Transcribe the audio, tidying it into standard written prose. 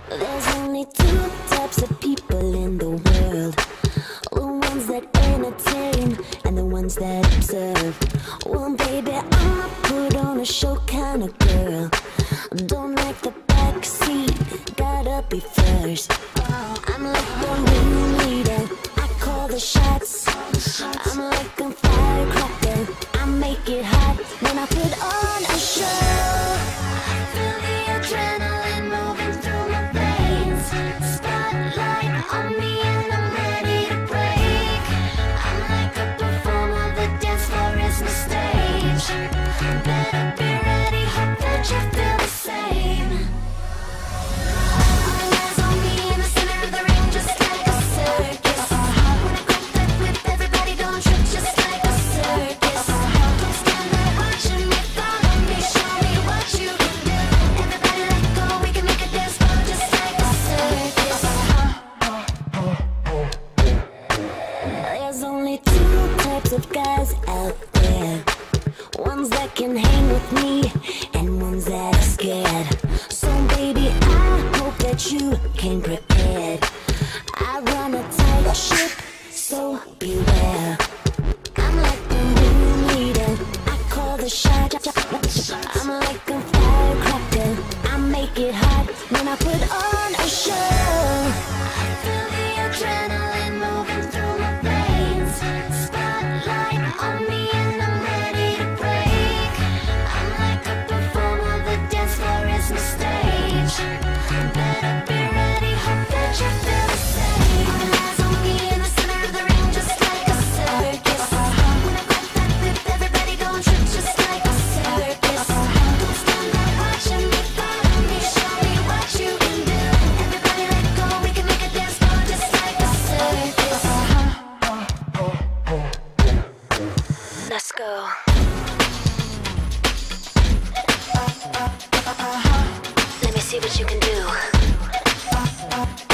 There's only two types of people in the world: the ones that entertain and the ones that observe. Well, baby, I'm a put on a show kind of girl. Don't like the backseat, gotta be first. I'm like the ringleader, I call the shots. I'm like a firecracker, I make it hot when I put on a show. Feel the adrenaline moving through my veins. Spotlight on me and I'm ready to break. I'm like a performer, the dance floor is my stage. Better be ready, hope that you feel the same. All eyes on me in the center of the ring, just like a circus. When I crack that whip, everybody don't trip, just like a circus. Don't stand there watching me, follow me, show me what you can do. Everybody let go, we can make a dance floor just like a circus. There's only two types of guys out there: ones that can hang with me and ones that are scared. So baby, I hope that you came prepared. I run a tight ship, so beware. I'm like the ringleader, I call the shot. I'm like a firecracker, I make it hot when I put on a show. Feel the adrenaline moving through my veins. Spotlight on me and I'm ready to break. I'm like a performer, the dance floor is my stage. Better be ready, hope that you feel the same. All eyes on me in the center of the ring, just like a circus. When I crack that whip, everybody gon' trip, just like a circus. Don't stand there watching me, follow me, show me what you can do. Everybody let go, we can make a dance floor just like a circus. Let's go. Let me see what you can do.